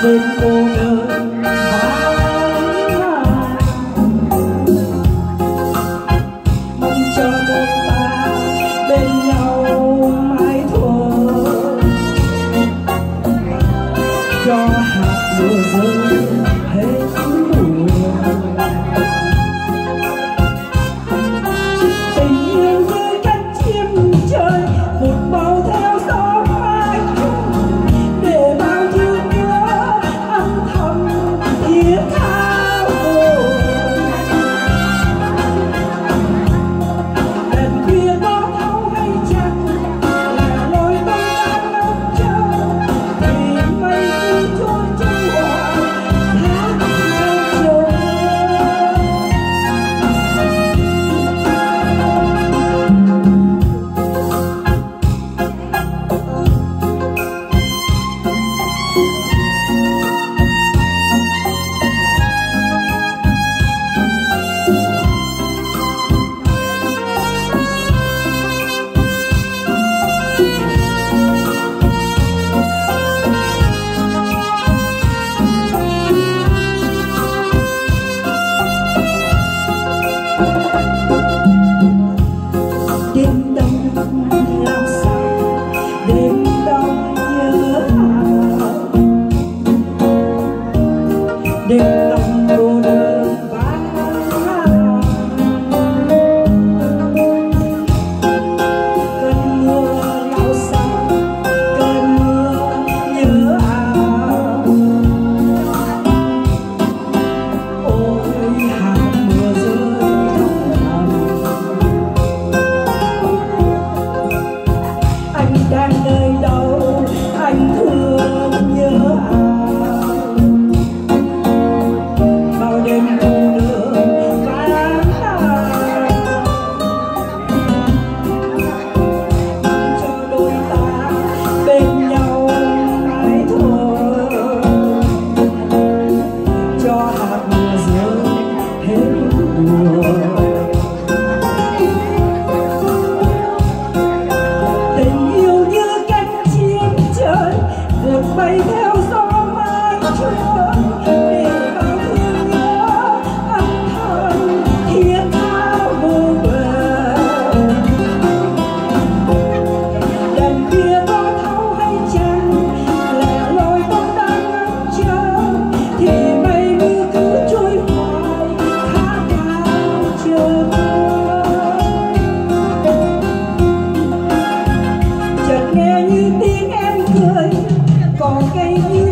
đêm cô đơn mong cho đôi ta bên nhau mãi thôi, cho hạt mưa rơi hết buồn. Tình yêu như cánh chim trời vụt bao theo gió mãi để bao nhiêu nhớ âm thầm thiết tha buồn. Đèn khuya có thấu hay chăng là lối tôi đang ngóng chờ, vì mây cứ trôi trôi hoài hát theo trời. Đêm đông làm sao, đêm đông nhớ đêm đông cô đơn vắng, cơn mưa lao sao, cơn mưa nhớ ôi hạt mưa rơi anh đang nơi đâu, anh thương nhớ bao đêm cô đơn vắng cho đôi ta bên nhau mãi thôi, cho hạt mưa rơi hết buồn. Tình yêu như cánh chim trời vượt bay theo gió mãi trôi, để bao thương nhớ âm thầm thiết tha vô bờ. Đèn kia có thấu hay chăng là lối tôi đang ngóng chờ, thì mây mưa cứ trôi hoài khát khao chờ mưa. Chợt nghe như tiếng em cười, còn cây như